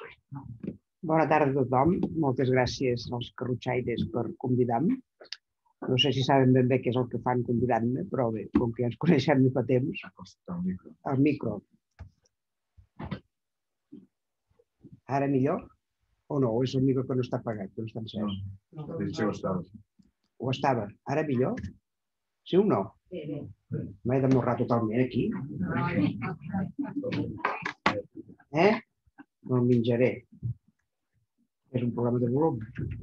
Bona tarda a tothom. Moltes gràcies als carrotxaires per convidar-me. No sé si saben ben bé què és el que fan convidant-me, però bé, com que ja ens coneixem de fa temps... El micro. Ara millor? O no? O és el micro que no està apagat, que no està encès? No. Ho estava. Ara millor? Sí o no? M'he d'amorrar totalment aquí. No el menjaré. És un problema de volum.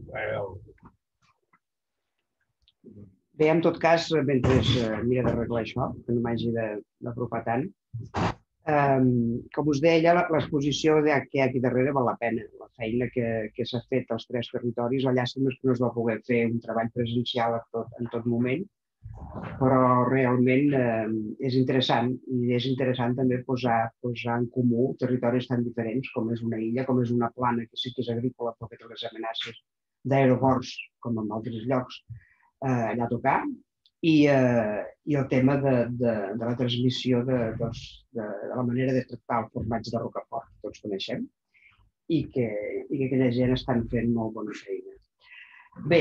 Bé, en tot cas, mentre mira d'arreglar això, que no m'hagi d'apropar tant, com us deia, l'exposició que hi ha aquí darrere val la pena. La feina que s'ha fet als 3 territoris, la llàstima és que no es va poder fer un treball presencial en tot moment, però realment és interessant, i és interessant també posar en comú territoris tan diferents com és una illa, com és una plana que sí que és agrícola però que té les amenaces d'aeroports com en altres llocs allà a tocar, i el tema de la transmissió de la manera de tractar el formatge de Rocafort, que tots coneixem, i que aquella gent estan fent molt bona feina. Bé,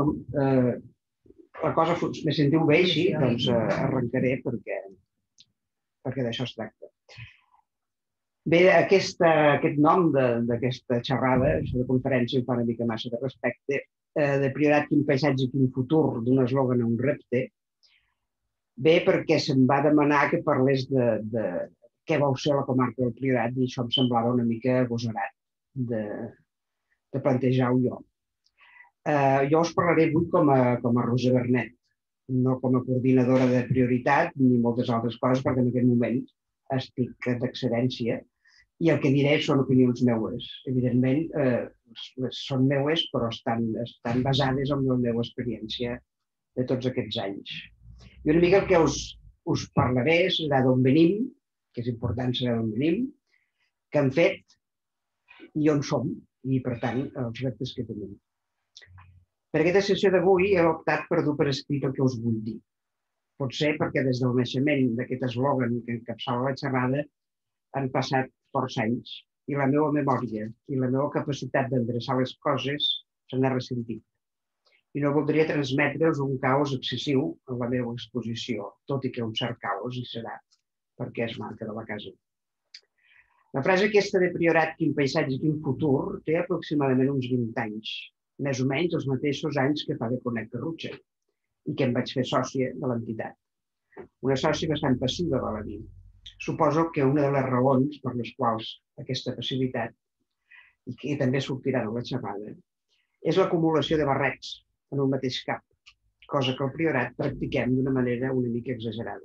la cosa, me sentiu bé així, doncs arrencaré perquè d'això es tracta. Bé, aquest nom d'aquesta xerrada, de conferència, em fa una mica massa de respecte, de Priorat, quin paisatge, quin futur, d'un eslògan a un repte. Bé, perquè se'm va demanar que parlés de què vol ser la comarca del Priorat, i això em semblava una mica agosarat de plantejar-ho jo. Jo us parlaré avui com a Roser Bernet, no com a coordinadora de prioritat ni moltes altres coses, perquè en aquest moment estic d'excedència i el que diré són opinions meues. Evidentment, són meues, però estan basades en la meva experiència de tots aquests anys. I una mica el que us parlaré serà d'on venim, que és important saber d'on venim, què hem fet i on som, i per tant els reptes que tenim. Per aquesta sessió d'avui he optat per dur per escrit el que us vull dir. Potser perquè des del naixement d'aquest eslògan que encapçala la xerrada han passat força anys i la meva memòria i la meva capacitat d'endreçar les coses se n'ha ressentit. I no voldria transmetre'ls un caos excessiu en la meva exposició, tot i que un cert caos hi serà, perquè és marca de la casa. La frase aquesta de Priorat, quin paisatge, quin futur, té aproximadament uns 20 anys, més o menys els mateixos anys que fa de conec Garrotxa, i que em vaig fer sòcia de l'entitat. Una sòcia bastant passiva, val a dir. Suposo que una de les raons per les quals aquesta passivitat, i que també sortirà de la xerrada, és l'acumulació de barrets en un mateix cap, cosa que al Priorat practiquem d'una manera una mica exagerada.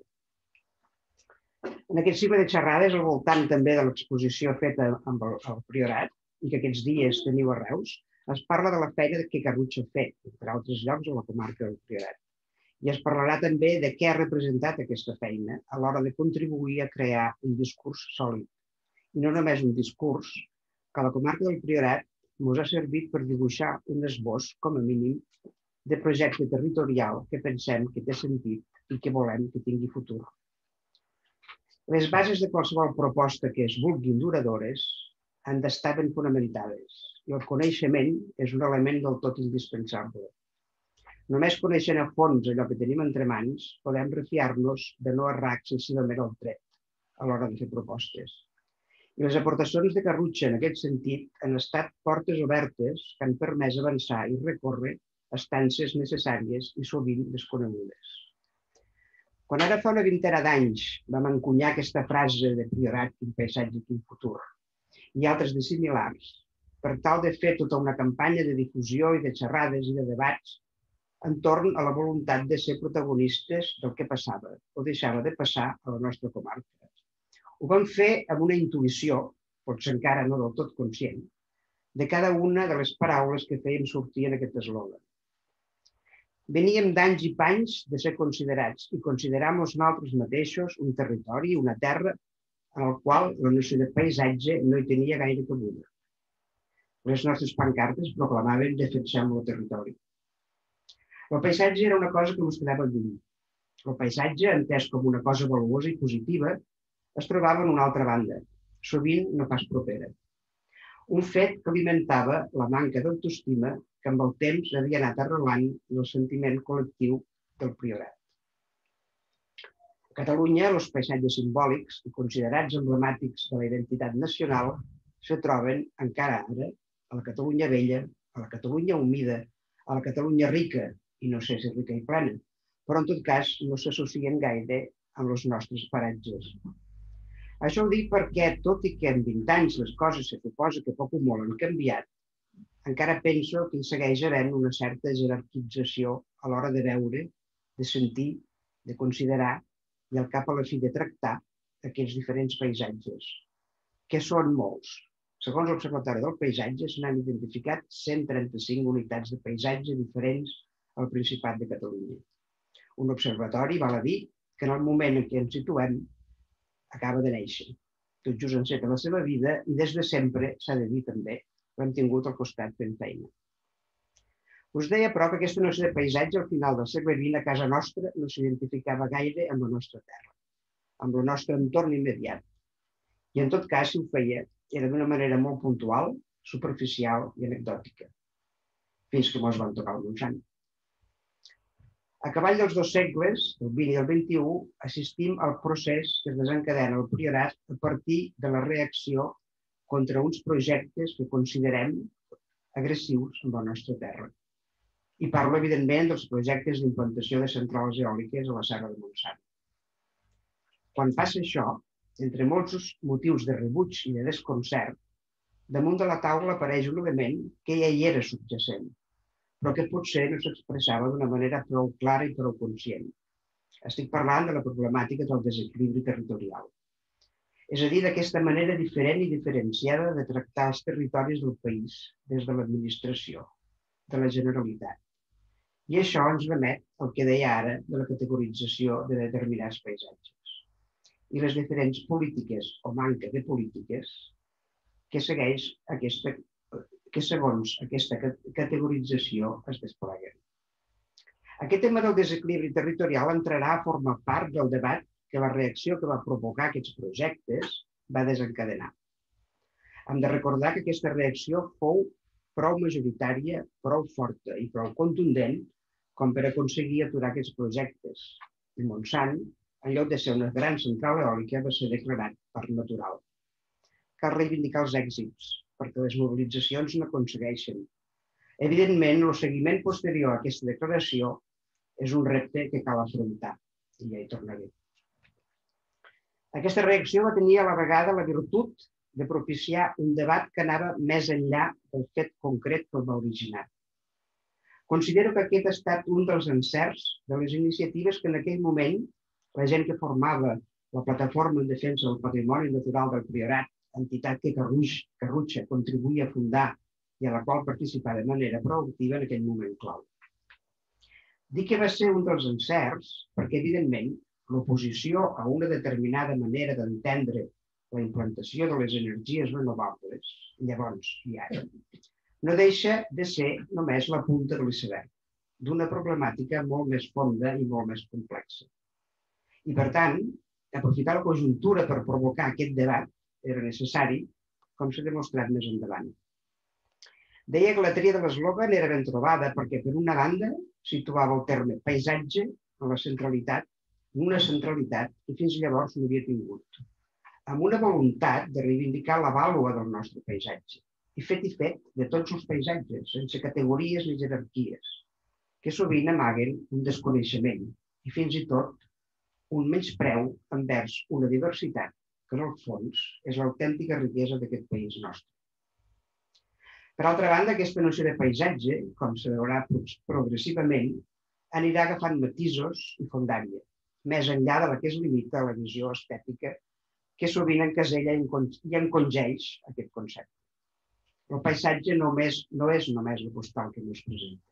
En aquest cicle de xerrades, al voltant també de l'exposició feta amb el Priorat, i que aquests dies teniu a Reus, es parla de la feina que Garrotxa ha fet, entre altres llocs, a la comarca del Priorat. I es parlarà també de què ha representat aquesta feina a l'hora de contribuir a crear un discurs sòlid. I no només un discurs, que la comarca del Priorat ens ha servit per dibuixar un esbós, com a mínim, de projecte territorial que pensem que té sentit i que volem que tingui futur. Les bases de qualsevol proposta que es vulguin duradores han d'estar ben fonamentades i el coneixement és un element del tot indispensable. Només coneixent a fons allò que tenim entre mans, podem refiar-nos de no errar excessivament el tret a l'hora de fer propostes. I les aportacions de Garrotxa en aquest sentit han estat portes obertes que han permès avançar i recórrer estances necessàries i sovint desconegudes. Quan ara fa una vintena d'anys vam encunyar aquesta frase de Priorat, quin paisatge, quin futur, i altres de similars, per tal de fer tota una campanya de difusió i de xerrades i de debats entorn a la voluntat de ser protagonistes del que passava o deixava de passar a la nostra comarca. Ho vam fer amb una intuïció, potser encara no del tot conscient, de cada una de les paraules que fèiem sortir en aquest eslògan. Veníem d'anys i panys de ser considerats i considerar-nos nosaltres mateixos un territori, una terra, en el qual la noció de paisatge no hi tenia gaire cabuda. Les nostres pancartes proclamaven defensem el territori. El paisatge era una cosa que ens quedava lluny. El paisatge, entès com una cosa valuosa i positiva, es trobava en una altra banda, sovint no pas propera. un fet que alimentava la manca d'autoestima que amb el temps havia anat arrelant en el sentiment col·lectiu del priorat. A Catalunya, els paisatges simbòlics i considerats emblemàtics de la identitat nacional se troben encara ara a la Catalunya vella, a la Catalunya humida, a la Catalunya rica, i no sé si rica i plena, però en tot cas no s'associen gaire amb els nostres paratges. Això ho dic perquè, tot i que en 20 anys les coses se suposa que poc o molt han canviat, encara penso que hi segueix havent una certa jerarquització a l'hora de veure, de sentir, de considerar i al cap a la fi de tractar aquests diferents paisatges, que són molts. Segons l'Observatori del Paisatge, se n'han identificat 135 unitats de paisatge diferents al Principat de Catalunya. Un observatori, val a dir, que en el moment en què ens situem acaba de néixer. Tot just enceta la seva vida i des de sempre, s'ha de dir també, l'hem tingut al costat fent feina. Us deia, però, que aquesta noció de paisatge al final del segle XX a casa nostra no s'identificava gaire amb la nostra terra, amb el nostre entorn immediat. I en tot cas, si ho feia, era d'una manera molt puntual, superficial i anecdòtica, fins que mos van tocar el Montsant. A cavall dels 2 segles, el XX i el XXI, assistim al procés que es desencadena al Priorat a partir de la reacció contra uns projectes que considerem agressius en la nostra terra. I parlo, evidentment, dels projectes d'implantació de centrals eòliques a la Serra de Montsant. Quan passa això, entre molts motius de rebuig i de desconcert, damunt de la taula apareix un element que ja hi era subjacent, però que potser no s'expressava d'una manera prou clara i prou conscient. Estic parlant de la problemàtica del desequilibri territorial. És a dir, d'aquesta manera diferent i diferenciada de tractar els territoris del país des de l'administració, de la Generalitat. I això ens remet al que deia ara de la categorització de determinats paisatges i les diferents polítiques o manca de polítiques que segons aquesta categorització es despleguen. Aquest tema del desequilibri territorial entrarà a formar part del debat que la reacció que va provocar aquests projectes va desencadenar. Hem de recordar que aquesta reacció fou prou majoritària, prou forta i prou contundent com per aconseguir aturar aquests projectes. El Montsant, en lloc de ser una gran central eòlica, va ser declarat parc natural. Cal reivindicar els èxits, perquè les mobilitzacions no aconsegueixen. Evidentment, el seguiment posterior a aquesta declaració és un repte que cal afrontar, i ja hi tornaré. Aquesta reacció va tenir a la vegada la virtut de propiciar un debat que anava més enllà del fet concret que el va originar. Considero que aquest ha estat un dels encerts de les iniciatives que en aquell moment la gent que formava la Plataforma en Defensa del Patrimoni Natural del Priorat, entitat que Carrutxa contribuïa a fundar i a la qual participar de manera proactiva en aquell moment clau. Dic que va ser un dels encerts perquè, evidentment, l'oposició a una determinada manera d'entendre la implantació de les energies renovables, llavors i ara, no deixa de ser només la punta de l'iceberg d'una problemàtica molt més fonda i molt més complexa. I, per tant, aprofitar la conjuntura per provocar aquest debat era necessari, com s'ha demostrat més endavant. Deia que la tria de l'eslògan era ben trobada perquè, per una banda, situava el terme paisatge en la centralitat, una centralitat que fins llavors no havia tingut, amb una voluntat de reivindicar la vàlua del nostre paisatge, i fet de tots els paisatges, sense categories ni jerarquies, que sovint amaguen un desconeixement i fins i tot un menyspreu envers una diversitat que, en el fons, és l'autèntica riquesa d'aquest país nostre. Per altra banda, aquesta noció de paisatge, com se veurà progressivament, anirà agafant matisos i fondària, més enllà de la que es limita a la visió estètica que sovint encasella i encongeix aquest concepte. El paisatge no és només la postal que ens presenta.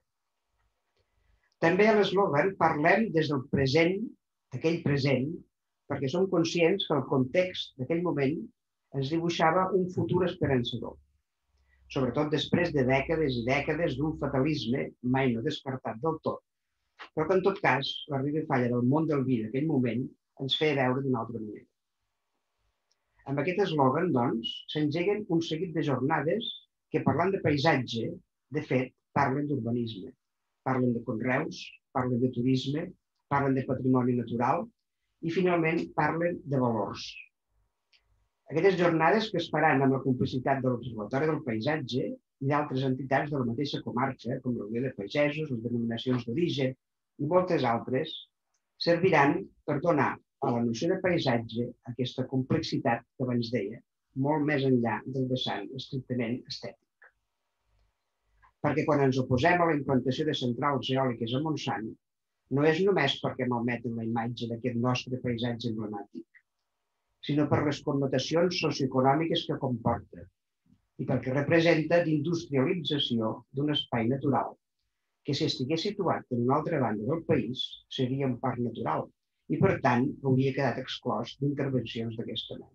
També a l'eslògan parlem des del present, d'aquell present, perquè som conscients que el context d'aquell moment ens dibuixava un futur esperançador, sobretot després de dècades i dècades d'un fatalisme mai no descartat del tot, però que en tot cas la riba falla del món del vi d'aquell moment ens feia veure d'una altra manera. Amb aquest eslògan, doncs, s'engeguen un seguit de jornades que, parlant de paisatge, de fet, parlen d'urbanisme, parlen de conreus, parlen de turisme, parlen de patrimoni natural i, finalment, parlen de valors. Aquestes jornades que es faran amb la complicitat de l'Observatori del Paisatge i d'altres entitats de la mateixa comarca, com la Unió de Pagesos, les denominacions d'origen i moltes altres, serviran per donar a la noció de paisatge aquesta complexitat que abans deia, molt més enllà del vessant estrictament estètic. Perquè quan ens oposem a la implantació de centrals eòliques a Montsant, no és només perquè malmeten la imatge d'aquest nostre paisatge emblemàtic, sinó per les connotacions socioeconòmiques que comporta i perquè representa d'industrialització d'un espai natural que, si estigués situat en una altra banda del país, seria un parc natural i, per tant, hauria quedat exclòs d'intervencions d'aquesta mena.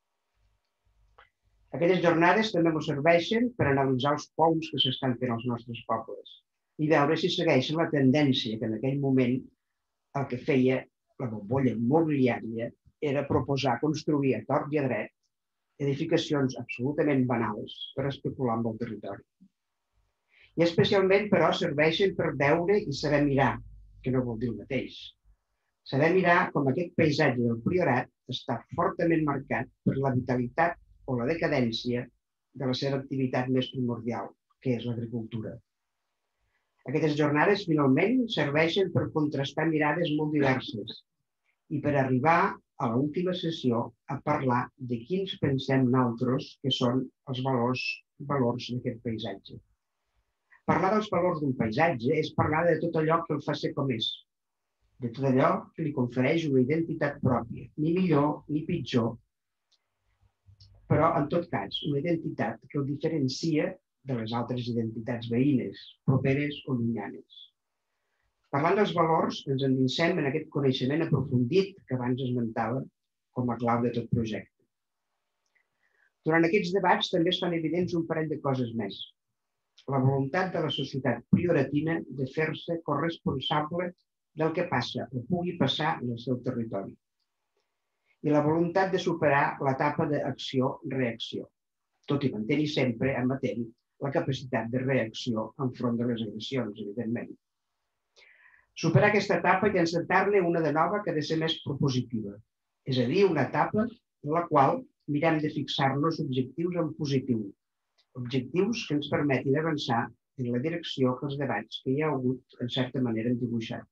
Aquestes jornades també ens serveixen per analitzar els pous que s'estan fent als nostres pobles i veure si segueixen la tendència que en aquell moment el que feia la bombolla immobiliària era proposar construir a tort i a dret edificacions absolutament banals per especular amb el territori. I especialment, però, serveixen per veure i saber mirar, que no vol dir el mateix. Saber mirar com aquest paisatge del Priorat està fortament marcat per la vitalitat o la decadència de la seva activitat més primordial, que és l'agricultura. Aquestes jornades, finalment, serveixen per contrastar mirades molt diverses i per arribar a l'última sessió a parlar de quins pensem nosaltres que són els valors d'aquest paisatge. Parlar dels valors d'un paisatge és parlar de tot allò que el fa ser com és, de tot allò que li confereix una identitat pròpia, ni millor ni pitjor, però, en tot cas, una identitat que el diferencia de les altres identitats veïnes, properes o llunyanes. Parlant dels valors, ens endinsem en aquest coneixement aprofundit que abans esmentava com a clau de tot projecte. Durant aquests debats també es fan evidents un parell de coses més. La voluntat de la societat prioratina de fer-se corresponsable del que passa o pugui passar en el seu territori. I la voluntat de superar l'etapa d'acció-reacció, tot i mantenir sempre amatent la capacitat de reacció enfront de les agressions, evidentment. Superar aquesta etapa i encetar-ne una de nova que ha de ser més propositiva, és a dir, una etapa en la qual mirem de fixar-nos objectius en positiu, objectius que ens permetin avançar en la direcció que els debats que hi ha hagut, en certa manera, han dibuixat.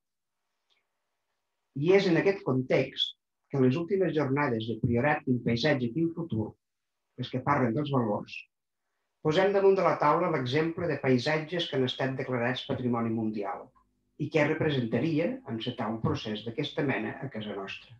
I és en aquest context que en les últimes jornades de Priorat, quin paisatge, quin futur, les que parlen dels valors, posem damunt de la taula l'exemple de paisatges que han estat declarats Patrimoni Mundial i què representaria encetar un procés d'aquesta mena a casa nostra.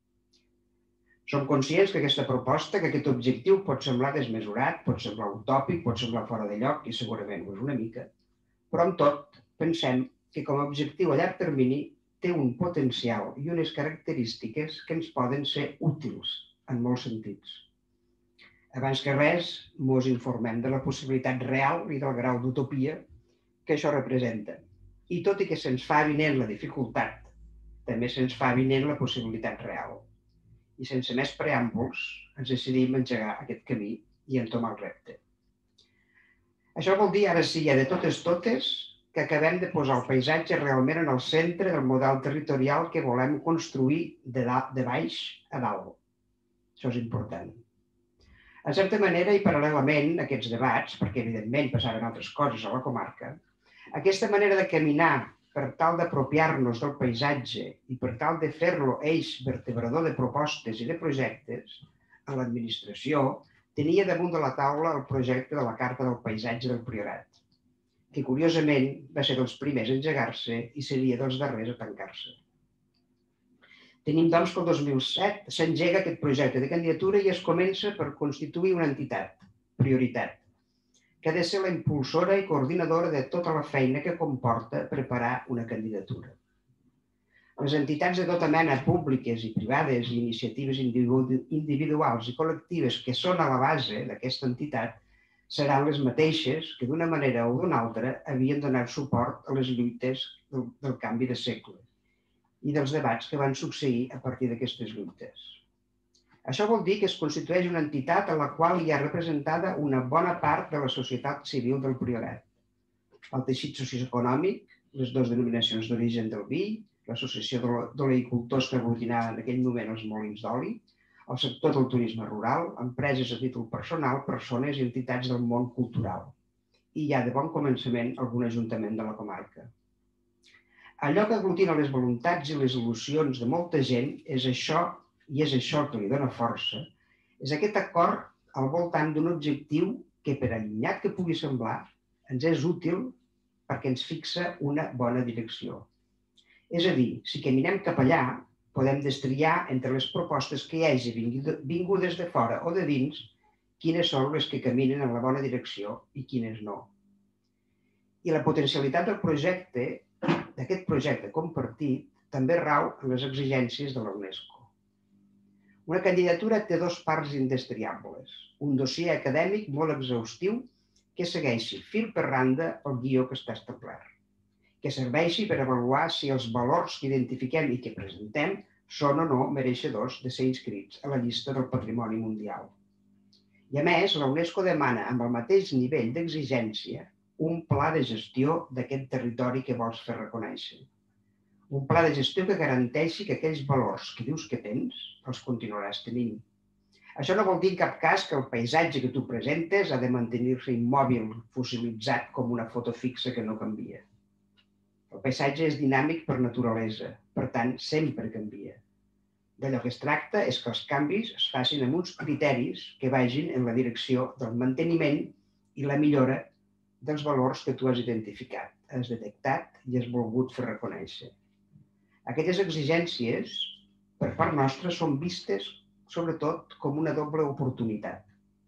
Som conscients que aquesta proposta, que aquest objectiu pot semblar desmesurat, pot semblar utòpic, pot semblar fora de lloc i segurament ho és una mica, però amb tot pensem que com a objectiu a llarg termini té un potencial i unes característiques que ens poden ser útils en molts sentits. Abans que res, ens informem de la possibilitat real i del grau d'utopia que això representa. I tot i que se'ns fa avinent la dificultat, també se'ns fa avinent la possibilitat real. I sense més preàmbuls, ens decidim engegar aquest camí i entomar el repte. Això vol dir, ara sí, ja de totes, que acabem de posar el paisatge realment en el centre del model territorial que volem construir de baix a dalt. Això és important. En certa manera i paral·lelament a aquests debats, perquè evidentment passaven altres coses a la comarca, aquesta manera de caminar per tal d'apropiar-nos del paisatge i per tal de fer-lo eix vertebrador de propostes i de projectes, a l'administració tenia damunt de la taula el projecte de la Carta del Paisatge del Priorat, que curiosament va ser dels primers a engegar-se i seria dels darrers a tancar-se. Tenim, doncs, que el 2007 s'engega aquest projecte de candidatura i es comença per constituir una entitat, Prioritat, que ha de ser la impulsora i coordinadora de tota la feina que comporta preparar una candidatura. Les entitats de tota mena, públiques i privades, i iniciatives individuals i col·lectives que són a la base d'aquesta entitat, seran les mateixes que d'una manera o d'una altra havien donat suport a les lluites del canvi de segle i dels debats que van succeir a partir d'aquestes lluites. Això vol dir que es constitueix una entitat en la qual hi ha representada una bona part de la societat civil del Priorat. El teixit socioeconòmic, les dues denominacions d'origen del vi, l'associació d'oleicultors que aglutinava en aquell moment els molins d'oli, el sector del turisme rural, empreses a títol personal, persones i entitats del món cultural. I hi ha de bon començament algun ajuntament de la comarca. Allò que aglutina les voluntats i les il·lusions de molta gent és això, i és això que li dona força, és aquest acord al voltant d'un objectiu que, per allunyat que pugui semblar, ens és útil perquè ens fixa una bona direcció. És a dir, si caminem cap allà, podem destriar entre les propostes que hi hagi vingudes de fora o de dins quines són les que caminen en la bona direcció i quines no. I la potencialitat del projecte, d'aquest projecte compartit, també rau en les exigències de la UNESCO. Una candidatura té dues parts indestriables, un dossier acadèmic molt exhaustiu que segueixi fil per randa el guió que està establert, que serveixi per avaluar si els valors que identifiquem i que presentem són o no mereixedors de ser inscrits a la llista del Patrimoni Mundial. I a més, la UNESCO demana amb el mateix nivell d'exigència un pla de gestió d'aquest territori que vols fer reconèixer. Un pla de gestió que garanteixi que aquells valors que dius que tens els continuaràs tenint. Això no vol dir en cap cas que el paisatge que tu presentes ha de mantenir-se immòbil, fossilitzat com una foto fixa que no canvia. El paisatge és dinàmic per naturalesa, per tant, sempre canvia. D'allò que es tracta és que els canvis es facin amb uns criteris que vagin en la direcció del manteniment i la millora dels valors que tu has identificat, has detectat i has volgut fer reconèixer. Aquestes exigències, per part nostra, són vistes sobretot com una doble oportunitat.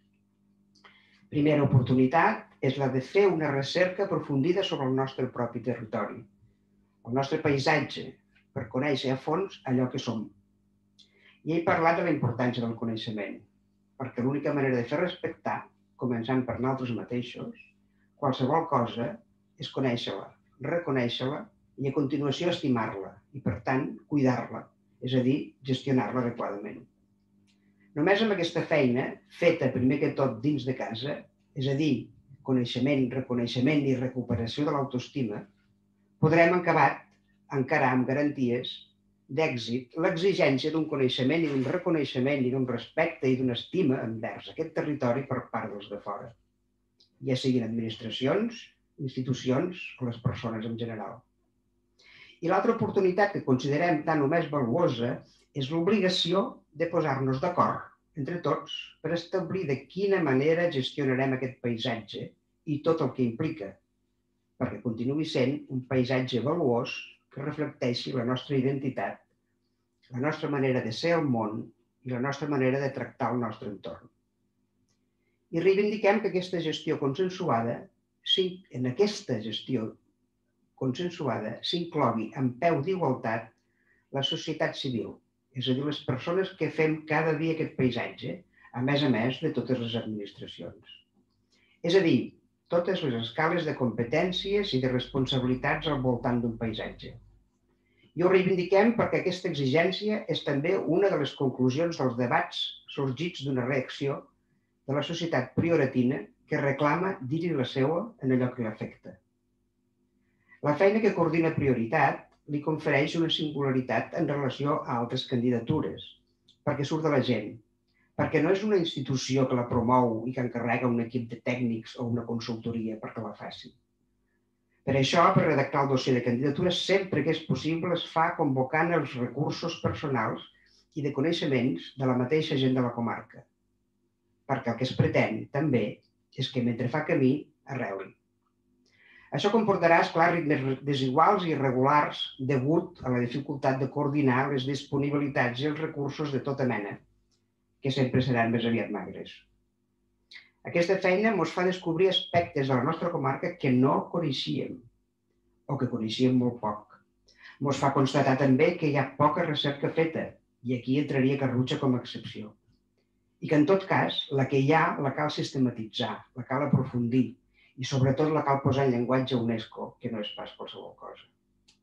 Primera oportunitat és la de fer una recerca aprofundida sobre el nostre propi territori, el nostre paisatge, per conèixer a fons allò que som. I he parlat de la importància del coneixement, perquè l'única manera de fer respectar, començant per nosaltres mateixos, qualsevol cosa és conèixer-la, reconèixer-la i a continuació estimar-la i, per tant, cuidar-la, és a dir, gestionar-la adequadament. Només amb aquesta feina, feta primer que tot dins de casa, és a dir, coneixement, reconeixement i recuperació de l'autoestima, podrem encarar amb garanties d'èxit l'exigència d'un coneixement i d'un reconeixement i d'un respecte i d'una estima envers aquest territori per part dels de fora, ja siguin administracions, institucions o les persones en general. I l'altra oportunitat que considerem tan o més valuosa és l'obligació de posar-nos d'acord entre tots per establir de quina manera gestionarem aquest paisatge i tot el que implica, perquè continuï sent un paisatge valuós que reflecteixi la nostra identitat, la nostra manera de ser al món i la nostra manera de tractar el nostre entorn. I reivindiquem que aquesta gestió consensuada, s'inclogui en peu d'igualtat la societat civil, és a dir, les persones que fem cada dia aquest paisatge, a més de totes les administracions. És a dir, totes les escales de competències i de responsabilitats al voltant d'un paisatge. I ho reivindiquem perquè aquesta exigència és també una de les conclusions dels debats sorgits d'una reacció de la societat prioratina que reclama dir-hi la seua en allò que l'afecta. La feina que coordina Prioritat li confereix una singularitat en relació a altres candidatures, perquè surt de la gent, perquè no és una institució que la promou i que encarrega un equip de tècnics o una consultoria perquè la faci. Per això, per redactar el dossier de candidatures, sempre que és possible es fa convocant els recursos personals i de coneixements de la mateixa gent de la comarca, perquè el que es pretén, també, és que mentre fa camí, arreli. Això comportarà, esclar, ritmes desiguals i irregulars degut a la dificultat de coordinar les disponibilitats i els recursos de tota mena, que sempre seran més aviat magres. Aquesta feina ens fa descobrir aspectes de la nostra comarca que no coneixíem, o que coneixíem molt poc. Ens fa constatar també que hi ha poca recerca feta, i aquí entraria Garrotxa com a excepció. I que, en tot cas, la que hi ha la cal sistematitzar, la cal aprofundir, i sobretot la cal posar en llenguatge UNESCO, que no és pas qualsevol cosa.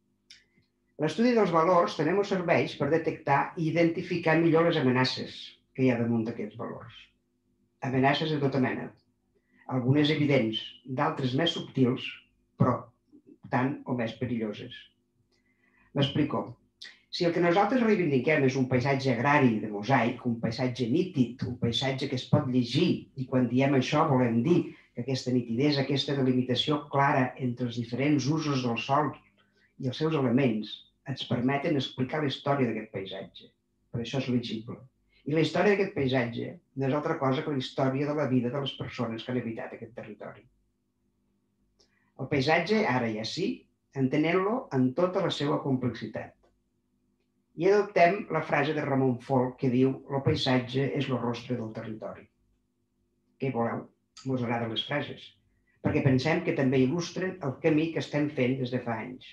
L'estudi dels valors també ens serveix per detectar i identificar millor les amenaces, que hi ha damunt d'aquests valors. Amenaces de tota mena, algunes evidents, d'altres més subtils, però tant o més perilloses. M'explico. Si el que nosaltres reivindiquem és un paisatge agrari de mosaic, un paisatge nítid, un paisatge que es pot llegir, i quan diem això volem dir que aquesta nitidesa, aquesta delimitació clara entre els diferents usos del sòl i els seus elements ens permeten explicar la història d'aquest paisatge. Per això és legible. I la història d'aquest paisatge no és altra cosa que la història de la vida de les persones que han habitat aquest territori. El paisatge, ara i ací, entenent-lo en tota la seva complexitat. I adoptem la frase de Ramon Folch que diu «El paisatge és el rostre del territori». Què hi voleu? Mos agraden les frases, perquè pensem que també il·lustren el camí que estem fent des de fa anys.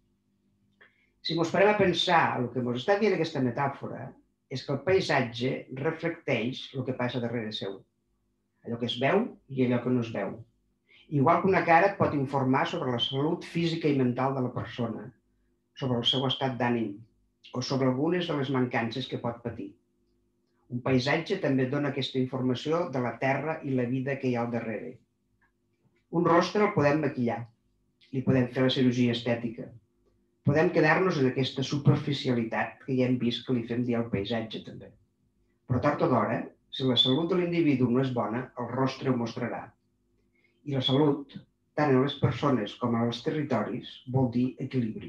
Si mos parem a pensar el que mos està dient aquesta metàfora és que el paisatge reflecteix el que passa darrere seu, allò que es veu i allò que no es veu. Igual que una cara et pot informar sobre la salut física i mental de la persona, sobre el seu estat d'ànim, o sobre algunes de les mancances que pot patir. Un paisatge també dona aquesta informació de la terra i la vida que hi ha al darrere. Un rostre el podem maquillar, li podem fer la cirurgia estètica. Podem quedar-nos en aquesta superficialitat que ja hem vist que li fem dir al paisatge també. Però tard o d'hora, si la salut de l'individu no és bona, el rostre ho mostrarà. I la salut, tant en les persones com en els territoris, vol dir equilibri.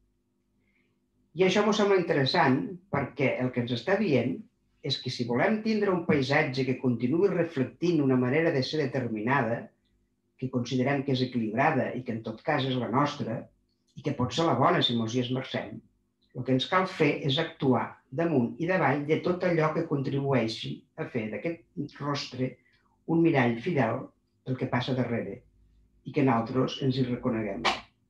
I això m'ho sembla interessant perquè el que ens està dient és que si volem tindre un paisatge que continuï reflectint una manera de ser determinada, que considerem que és equilibrada i que en tot cas és la nostra, i que pot ser la bona si mos hi esmercem, el que ens cal fer és actuar damunt i davall de tot allò que contribueixi a fer d'aquest rostre un mirall fidel del que passa darrere i que nosaltres ens hi reconeguem.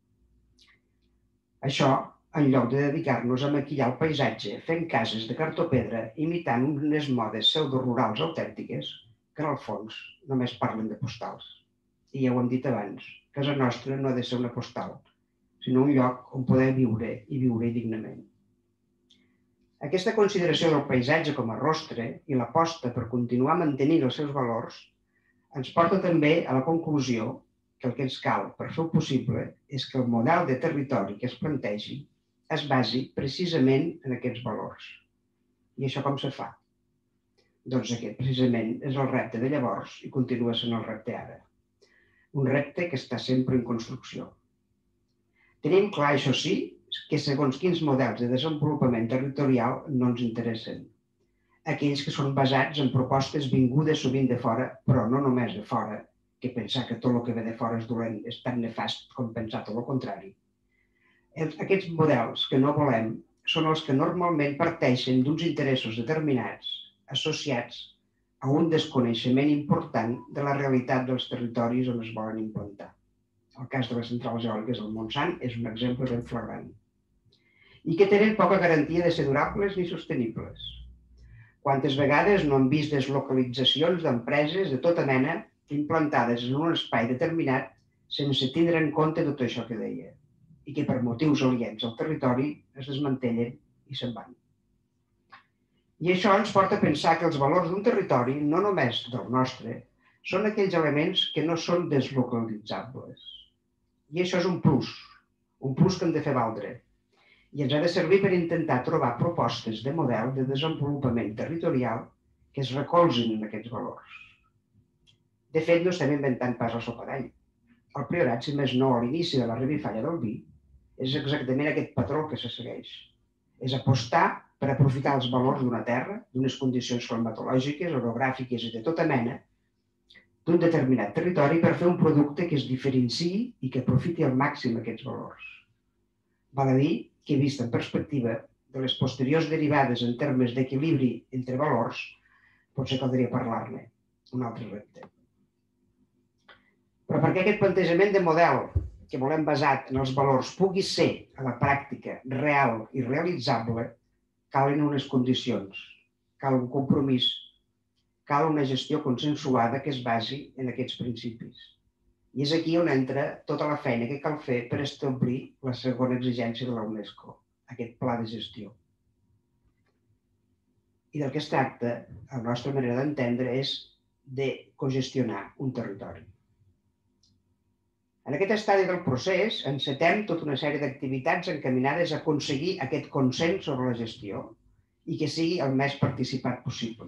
Això en lloc de dedicar-nos a maquillar el paisatge fent cases de cartó-pedra imitant unes modes pseudo-rurals autèntiques que en el fons només parlen de postals. I ja ho hem dit abans, casa nostra no ha de ser una postal, sinó un lloc on poder viure i viure dignament. Aquesta consideració del paisatge com a rostre i l'aposta per continuar mantenint els seus valors ens porta també a la conclusió que el que ens cal per fer-ho possible és que el model de territori que es plantegi es basi precisament en aquests valors. I això com se fa? Doncs aquest precisament és el repte de llavors i continua sent el repte ara. Un repte que està sempre en construcció. Tenim clar, això sí, que segons quins models de desenvolupament territorial no ens interessen. Aquells que són basats en propostes vingudes sovint de fora, però no només de fora, que pensar que tot el que ve de fora és dolent és tan nefast com pensar tot el contrari. Aquests models que no volem són els que normalment parteixen d'uns interessos determinats associats a un desconeixement important de la realitat dels territoris on es volen implantar. El cas de les centrals eòliques del Montsant és un exemple ben flagrant. I que tenen poca garantia de ser durables ni sostenibles. Quantes vegades no hem vist deslocalitzacions d'empreses de tota mena implantades en un espai determinat sense tindre en compte tot això que deia, i que per motius aliens al territori es desmantellen i se'n van. I això ens porta a pensar que els valors d'un territori, no només del nostre, són aquells elements que no són deslocalitzables. I això és un plus que hem de fer valdre. I ens ha de servir per intentar trobar propostes de model de desenvolupament territorial que es recolzin en aquests valors. De fet, no estem inventant pas la sopa d'all. El Priorat, si més no, a l'inici de la revifalla del vi, és exactament aquest patró que se segueix. És apostar per aprofitar els valors d'una terra, d'unes condicions climatològiques, orogràfiques i de tota mena, d'un determinat territori per fer un producte que es diferenciï i que aprofiti al màxim aquests valors. Val a dir que, vist en perspectiva de les posteriors derivades en termes d'equilibri entre valors, potser caldria parlar-ne, un altre repte. Però perquè aquest plantejament de model que volem basat en els valors pugui ser a la pràctica real i realitzable, calen unes condicions, cal un compromís, cal una gestió consensuada que es basi en aquests principis. I és aquí on entra tota la feina que cal fer per establir la segona exigència de la UNESCO, aquest pla de gestió. I del que es tracta, a la nostra manera d'entendre, és de cogestionar un territori. En aquest estadi del procés encetem tota una sèrie d'activitats encaminades a aconseguir aquest consens sobre la gestió i que sigui el més participat possible.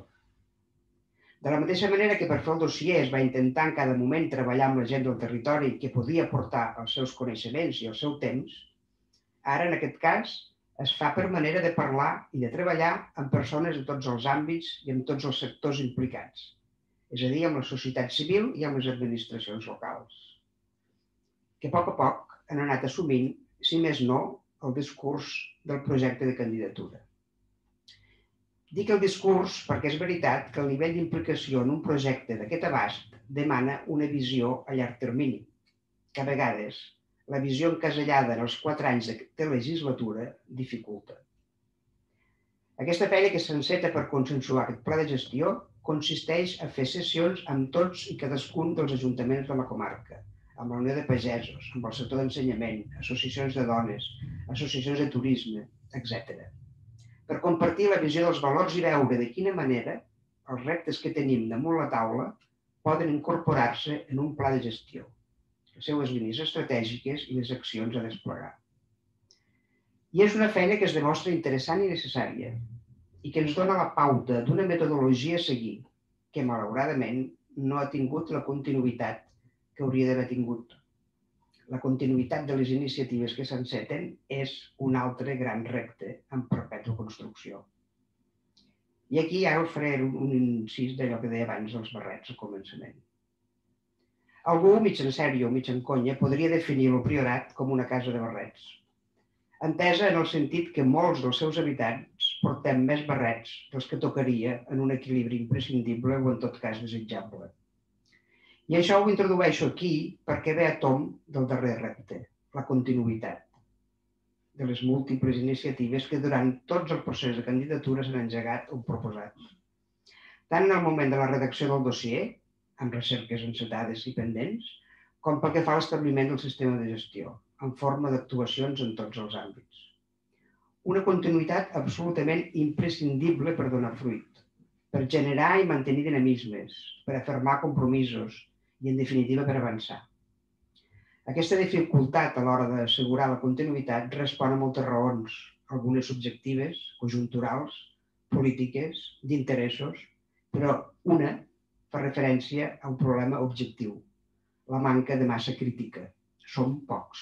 De la mateixa manera que per fer el dossier es va intentar en cada moment treballar amb la gent del territori que podia aportar els seus coneixements i el seu temps, ara en aquest cas es fa per manera de parlar i de treballar amb persones de tots els àmbits i amb tots els sectors implicats, és a dir, amb la societat civil i amb les administracions locals, que a poc han anat assumint, si més no, el discurs del projecte de candidatura. Dic el discurs perquè és veritat que el nivell d'implicació en un projecte d'aquest abast demana una visió a llarg termini, que a vegades la visió encasellada en els 4 anys de legislatura dificulta. Aquesta feina que s'enceta per consensuar aquest pla de gestió consisteix a fer sessions amb tots i cadascun dels ajuntaments de la comarca, amb la Unió de Pagesos, amb el sector d'ensenyament, associacions de dones, associacions de turisme, etc. Per compartir la visió dels valors i veure de quina manera els reptes que tenim damunt la taula poden incorporar-se en un pla de gestió, les seues línies estratègiques i les accions a desplegar. I és una feina que es demostra interessant i necessària i que ens dona la pauta d'una metodologia a seguir que, malauradament, no ha tingut la continuïtat que hauria d'haver tingut. La continuïtat de les iniciatives que s'enceten és un altre gran repte en perpètua construcció. I aquí ara faré un incís d'allò que deia abans dels barrets al començament. Algú, mig en sèrio o mig en conya, podria definir el Priorat com una casa de barrets, entesa en el sentit que molts dels seus habitants portem més barrets dels que tocaria en un equilibri imprescindible o en tot cas desitjable. I això ho introdueixo aquí perquè ve a tomb del darrer repte, la continuïtat de les múltiples iniciatives que durant tots el procés de candidatura s'han engegat o proposat. Tant en el moment de la redacció del dossier, amb recerques encetades i pendents, com pel que fa a l'establiment del sistema de gestió, en forma d'actuacions en tots els àmbits. Una continuïtat absolutament imprescindible per donar fruit, per generar i mantenir dinamismes, per afirmar compromisos, i, en definitiva, per avançar. Aquesta dificultat a l'hora d'assegurar la continuïtat respon a moltes raons, algunes subjectives, conjunturals, polítiques, d'interessos, però una fa referència a un problema objectiu, la manca de massa crítica. Som pocs.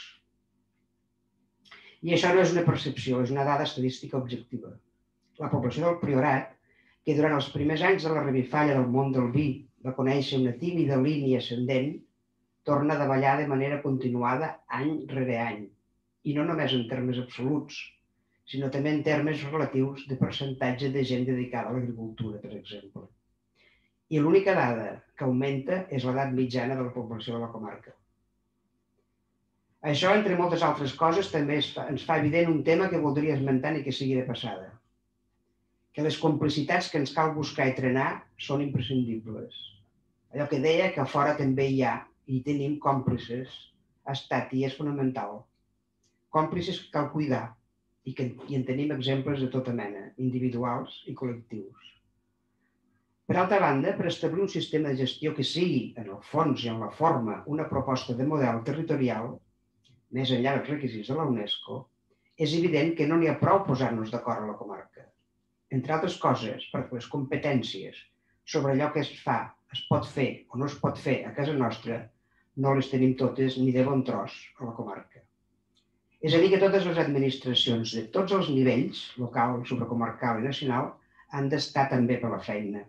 I això no és una percepció, és una dada estadística objectiva. La població del Priorat, que durant els primers anys de la revifalla del món del vi va conèixer una tímida línia ascendent, torna a davallar de manera continuada any rere any, i no només en termes absoluts, sinó també en termes relatius de percentatge de gent dedicada a l'agricultura, per exemple. I l'única dada que augmenta és l'edat mitjana de la població de la comarca. Això, entre moltes altres coses, també ens fa evident un tema que voldria esmentar i que sigui de passada, que les complicitats que ens cal buscar i trenar són imprescindibles. Allò que deia que a fora també hi ha i tenim còmplices ha estat i és fonamental. Còmplices que cal cuidar i en tenim exemples de tota mena, individuals i col·lectius. Per altra banda, per establir un sistema de gestió que sigui, en el fons i en la forma, una proposta de model territorial, més enllà dels requisits de la UNESCO, és evident que no n'hi ha prou posar-nos d'acord a la comarca. Entre altres coses, perquè les competències sobre allò que es fa, es pot fer o no es pot fer a casa nostra, no les tenim totes ni de bon tros a la comarca. És a dir, que totes les administracions de tots els nivells, local, supracomarcal i nacional, han d'estar també per la feina.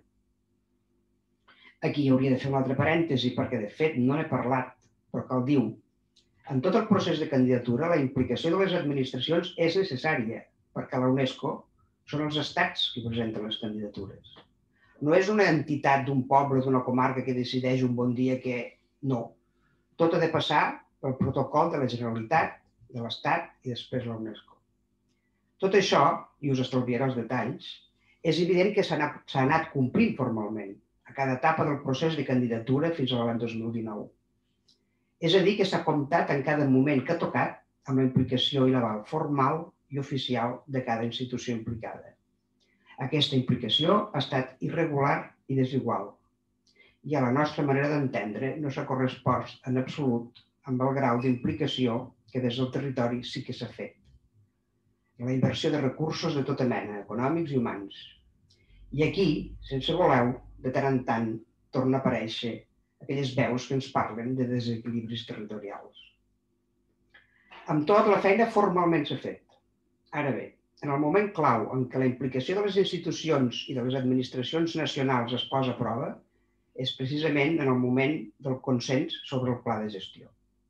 Aquí hauria de fer un altre parèntesi, perquè de fet no n'he parlat, però cal dir-ho. En tot el procés de candidatura, la implicació de les administracions és necessària, perquè a la UNESCO són els estats que presenten les candidatures. No és una entitat d'un poble, d'una comarca que decideix un bon dia que no. Tot ha de passar pel protocol de la Generalitat, de l'Estat i després la UNESCO. Tot això, i us estalviaré els detalls, és evident que s'ha anat complint formalment a cada etapa del procés de candidatura fins a l'any 2019. És a dir, que s'ha comptat en cada moment que ha tocat amb la implicació i l'aval formal i oficial de cada institució implicada. Aquesta implicació ha estat irregular i desigual i a la nostra manera d'entendre no s'ha correspost en absolut amb el grau d'implicació que des del territori sí que s'ha fet. La inversió de recursos de tota mena, econòmics i humans. I aquí, sense voleu, de tant en tant, torna a aparèixer aquelles veus que ens parlen de desequilibris territorials. Amb tot, la feina formalment s'ha fet. Ara bé, en el moment clau en què la implicació de les institucions i de les administracions nacionals es posa a prova, és precisament en el moment del consens sobre el pla de gestió.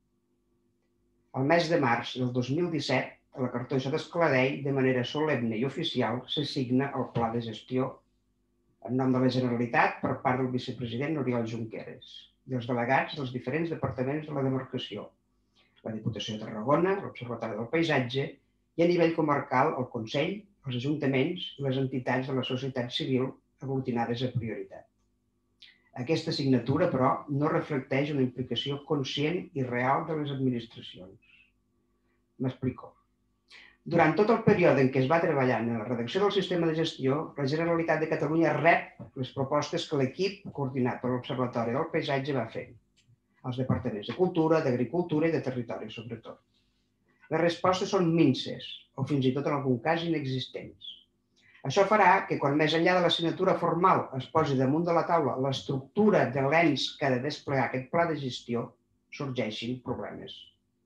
El mes de març del 2017, a la Cartoixa d'Escaladei, de manera solemne i oficial, se signa el pla de gestió en nom de la Generalitat per part del vicepresident Oriol Junqueras i els delegats dels diferents departaments de la demarcació, la Diputació de Tarragona, l'Observatori del Paisatge i a nivell comarcal el Consell, els ajuntaments i les entitats de la societat civil aglutinades a prioritat. Aquesta signatura, però, no reflecteix una implicació conscient i real de les administracions. M'explico. Durant tot el període en què es va treballar en la redacció del sistema de gestió, la Generalitat de Catalunya rep les propostes que l'equip, coordinat per l'Observatori del Paisatge, va fer als departaments de Cultura, d'Agricultura i de Territori, sobretot. Les respostes són minses, o fins i tot en algun cas inexistents. Això farà que quan més enllà de la signatura formal es posi damunt de la taula l'estructura de l'ens que ha de desplegar aquest pla de gestió, sorgeixin problemes.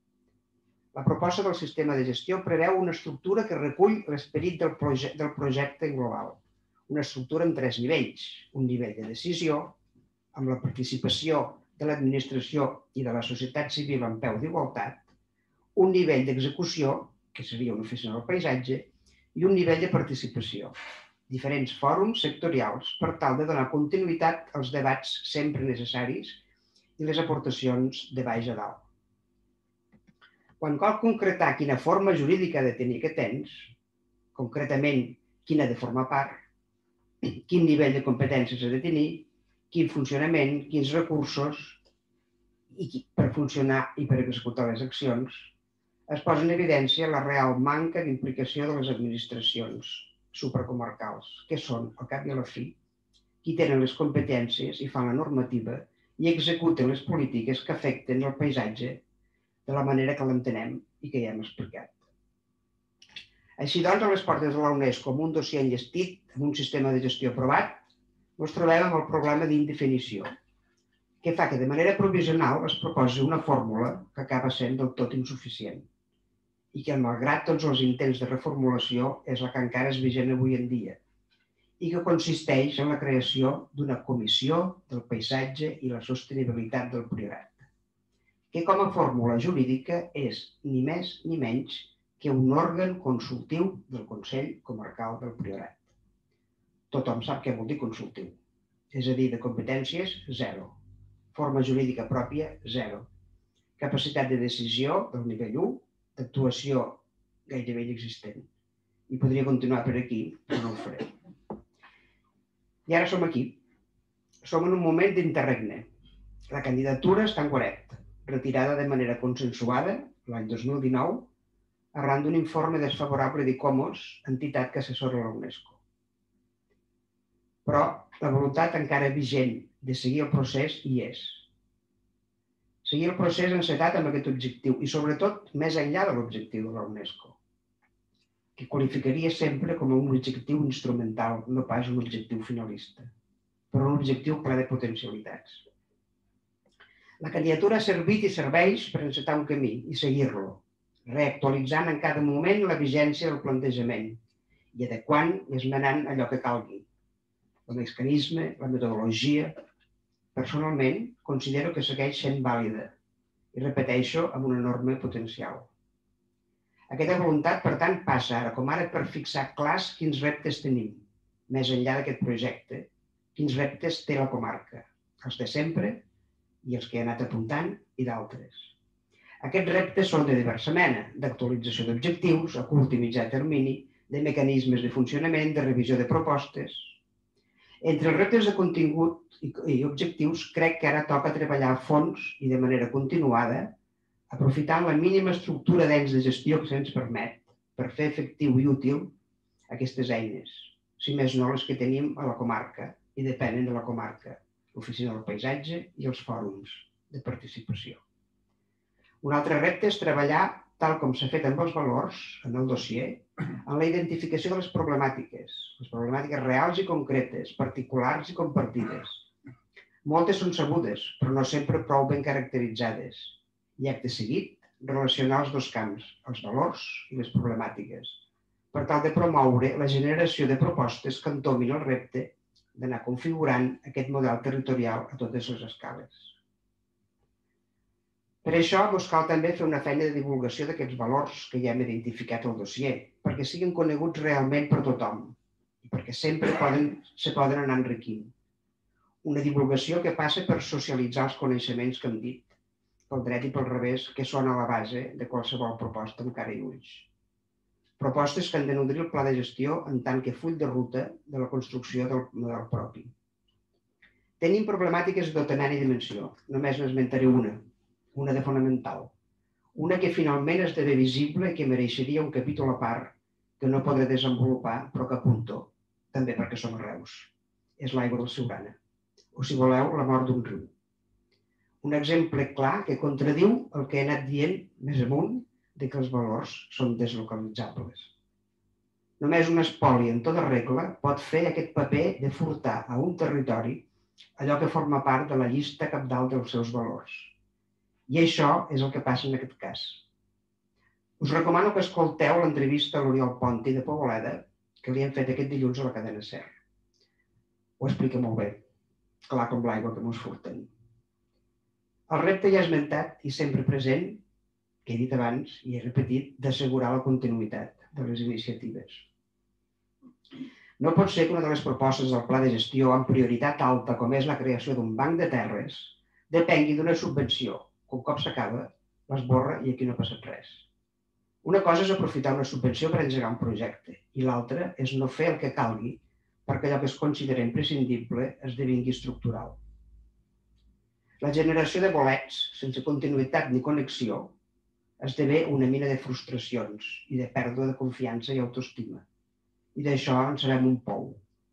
La proposta del sistema de gestió preveu una estructura que recull l'esperit del projecte global. Una estructura en 3 nivells. Un nivell de decisió, amb la participació de l'administració i de la societat civil en peu d'igualtat, un nivell d'execució, que seria una oficina del paisatge, i un nivell de participació, diferents fòrums sectorials per tal de donar continuïtat als debats sempre necessaris i les aportacions de baix a dalt. Quan cal concretar quina forma jurídica ha de tenir aquest ens, concretament quina ha de formar part, quin nivell de competències ha de tenir, quin funcionament, quins recursos per funcionar i per executar les accions, es posa en evidència la real manca d'implicació de les administracions supracomarcals, que són, al cap i a la fi, qui tenen les competències i fan la normativa i executen les polítiques que afecten el paisatge de la manera que l'entenem i que ja hem explicat. Així doncs, a les portes de la UNESCO, amb un dossier enllestit, amb un sistema de gestió aprovat, ens trobem amb el problema d'indefinició, que fa que de manera provisional es proposi una fórmula que acaba sent del tot insuficient i que, malgrat tots els intents de reformulació, és la que encara és vigent avui en dia i que consisteix en la creació d'una comissió del paisatge i la sostenibilitat del Priorat, que com a fórmula jurídica és ni més ni menys que un òrgan consultiu del Consell Comarcal del Priorat. Tothom sap què vol dir consultiu, és a dir, de competències, 0. Forma jurídica pròpia, 0. Capacitat de decisió del nivell 1, d'actuació gairebé inexistent. I podria continuar per aquí, però no ho faré. I ara som aquí. Som en un moment d'interregne. La candidatura està en guaret, retirada de manera consensuada l'any 2019 arran d'un informe desfavorable d'ICOMOS, entitat que assessora la UNESCO. Però la voluntat encara vigent de seguir el procés hi és. Seguir el procés encetat amb aquest objectiu i, sobretot, més enllà de l'objectiu de la UNESCO, que qualificaria sempre com un objectiu instrumental, no pas un objectiu finalista, però un objectiu ple de potencialitats. La candidatura ha servit i serveix per encetar un camí i seguir-lo, reactualitzant en cada moment la vigència del plantejament i adequant i esmenant allò que calgui. El mecanisme, la metodologia. Personalment, considero que segueix sent vàlida i repeteixo amb un enorme potencial. Aquesta voluntat, per tant, passa ara com ara per fixar clars quins reptes tenim, més enllà d'aquest projecte, quins reptes té la comarca, els de sempre i els que he anat apuntant i d'altres. Aquests reptes són de diversa mena, d'actualització d'objectius, a curt i mitjà termini, de mecanismes de funcionament, de revisió de propostes. Entre els reptes de contingut i objectius, crec que ara toca treballar a fons i de manera continuada, aprofitant la mínima estructura d'ens de gestió que se'ns permet per fer efectiu i útil aquestes eines. si més no les que tenim a la comarca i depenen de la comarca, l'Oficina del Paisatge i els fòrums de participació. Un altre repte és treballar, tal com s'ha fet amb els valors en el dossier, en la identificació de les problemàtiques reals i concretes, particulars i compartides. Moltes són sabudes, però no sempre prou ben caracteritzades. I acte seguit, relacionar els dos camps, els valors i les problemàtiques, per tal de promoure la generació de propostes que entomin el repte d'anar configurant aquest model territorial a totes les escales. Per això cal també fer una feina de divulgació d'aquests valors que ja hem identificat al dossier, perquè siguin coneguts realment per tothom i perquè sempre se poden anar enriquint. Una divulgació que passa per socialitzar els coneixements que hem dit, pel dret i pel revés, que són a la base de qualsevol proposta amb cara i ulls. Propostes que han de nodrir el pla de gestió en tant que full de ruta de la construcció del model propi. Tenim problemàtiques de tota mena i dimensió, només n'esmentaré una de fonamental. Una que finalment esdevé visible i que mereixeria un capítol a part que no podré desenvolupar, però que apunto, també perquè som a Reus. És l'aigua del Siurana, o si voleu, la mort d'un riu. Un exemple clar que contradiu el que he anat dient més amunt de que els valors són deslocalitzables. Només un espoli en tota regla pot fer aquest paper de furtar a un territori allò que forma part de la llista cabdal dels seus valors. I això és el que passa en aquest cas. Us recomano que escolteu l'entrevista a l'Oriol Ponti de Poboleda que li hem fet aquest dilluns a la cadena SER. Ho explica molt bé, clar com l'aigua que mos furten. El repte ja esmentat i sempre present, que he dit abans i he repetit, d'assegurar la continuïtat de les iniciatives. No pot ser que una de les propostes del pla de gestió amb prioritat alta, com és la creació d'un banc de terres, depengui d'una subvenció que un cop s'acaba, l'esborra i aquí no ha passat res. Una cosa és aprofitar una subvenció per engegar un projecte i l'altra és no fer el que calgui perquè allò que es considera imprescindible esdevingui estructural. La generació de bolets, sense continuïtat ni connexió, esdevé una mina de frustracions i de pèrdua de confiança i autoestima. I d'això en sabem un pou.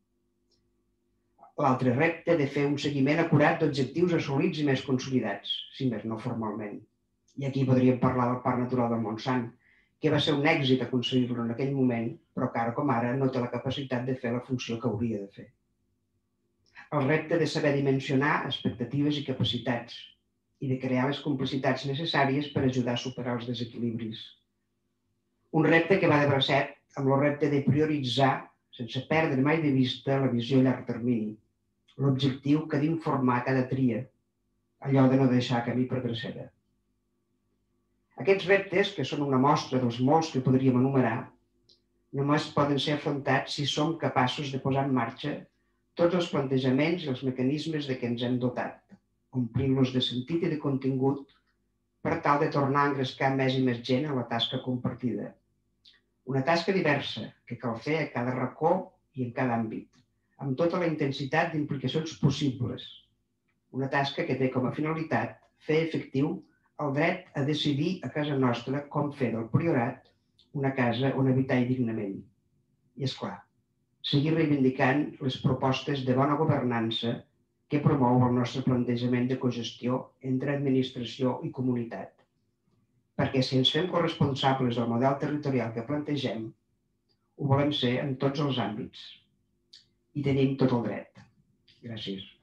L'altre repte de fer un seguiment acurat d'objectius assolits i més consolidats, si més no formalment. I aquí podríem parlar del Parc Natural del Montsant, que va ser un èxit aconseguir-lo en aquell moment, però que ara com ara no té la capacitat de fer la funció que hauria de fer. El repte de saber dimensionar expectatives i capacitats i de crear les complicitats necessàries per ajudar a superar els desequilibris. Un repte que va de bracet amb el repte de prioritzar, sense perdre mai de vista la visió a llarg termini, l'objectiu que ha d'informar cada tria, allò de no deixar camí per drecera. Aquests reptes, que són una mostra dels molts que podríem enumerar, només poden ser afrontats si som capaços de posar en marxa tots els plantejaments i els mecanismes de què ens hem dotat, omplint-los de sentit i de contingut per tal de tornar a engrescar més i més gent a la tasca compartida. Una tasca diversa que cal fer a cada racó i en cada àmbit, amb tota la intensitat d'implicacions possibles. Una tasca que té com a finalitat fer efectiu el dret a decidir a casa nostra com fer del Priorat una casa on habitar dignament. I, esclar, seguir reivindicant les propostes de bona governança que promou el nostre plantejament de cogestió entre administració i comunitat. Perquè si ens fem corresponsables del model territorial que plantegem, ho volem ser en tots els àmbits. I tenim tot el dret. Gràcies.